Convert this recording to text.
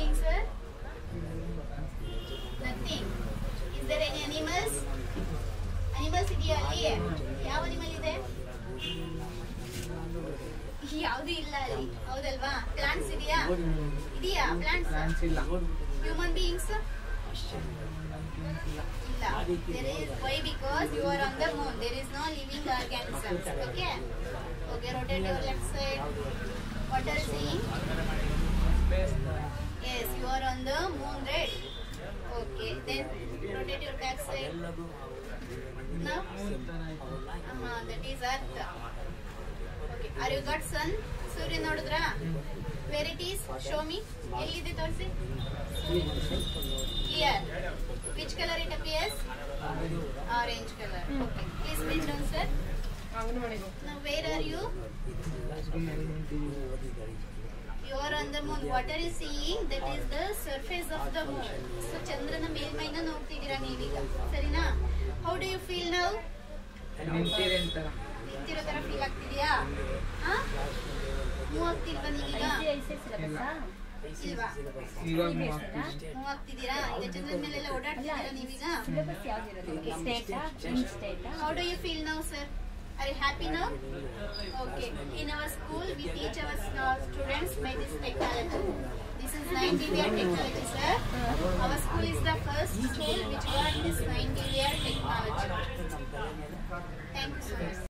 seeing, sir? Nothing. Is there any animals? Animals ಇದೆಯಾ ಅಲ್ಲಿ? ಯಾವ ಅನಿಮಲ್ ಇದೆ? ಯಾವುದು ಇಲ್ಲ ಅಲ್ಲಿ, ಹೌದಲ್ವಾ? ಪ್ಲಾಂಟ್ಸ್ ಇದೆಯಾ? ಇದೆಯಾ ಪ್ಲಾಂಟ್ಸ್? ಇಲ್ಲ. Human beings? ಇಲ್ಲ. There is why? Because you are on the moon. There is no living organisms. Okay. Okay. Rotate your left side. What are you seeing? Yes, you are on the moon, right? Okay. Then rotate your back side. Now? That is Earth. Okay. Are you got sun? Surya nodudra? Where it is? Show me. Ellide torsi. Here. Which color it appears? Orange color. Okay. Please bend down, sir. Now where are you? You are on the moon. What are you seeing? That is the surface of the moon. So ಚಂದ್ರನ ಮೇಲ್ಮೈನ ನೋಡ್ತಿದ್ದೀರಾ ನೀವೀಗ, ಸರಿನಾ? How do you feel now? ನಿಂತಿರೋ ತರ feel ಆಗ್ತಿದ್ಯಾ? Move ಆಗ್ತಿಲ್ವಾ ನೀವೀಗ? ಇಲ್ವಾ? ಮೂವ್ ಆಗ್ತಿದ್ದೀರಾ? ಈಗ ಚಂದ್ರನ ಮೇಲೆಲ್ಲ ಓಡಾಡ್ತಿದ್ದೀರಾ ನೀವೀಗ? How do you feel now, sir? Are you happy now? Okay. In our school, we teach our students by this technology. This is 9DVR technology, sir. Our school is the first school which got this 9DVR technology. Thank you so much.